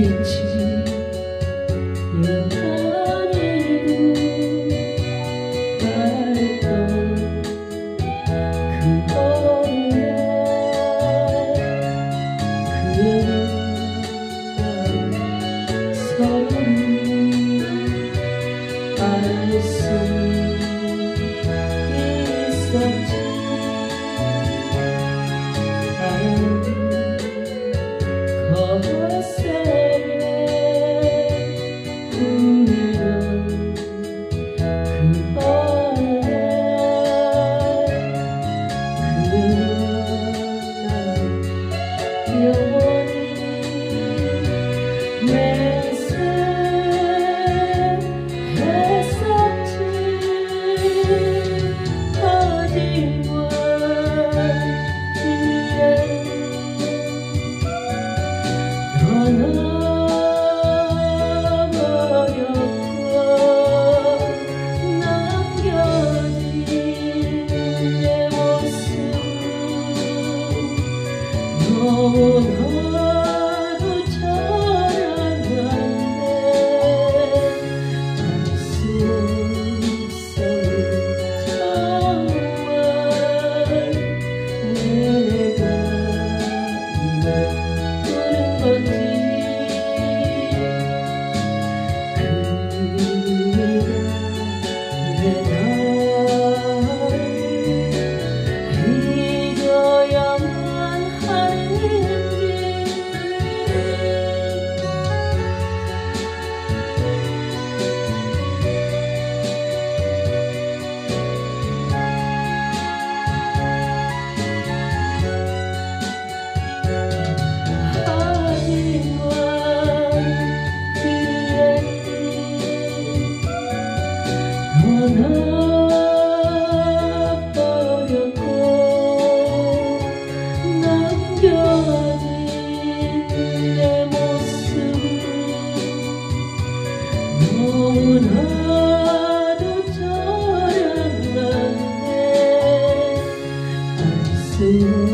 빛이 영원히도 밝던 그날이야. 그녀는 서로를 알 수 있었지. 거센 우리는 그날에 그녀는 영원히 맹세했었지. 하지만 너무나도 찬양한데 알 수 없어요. 정말 내가 부른 건지. 그가 왜 나를 잊어야만 하는지. 떠나버렸고 남겨진 내 모습은 너무나도 찬양한데 알 수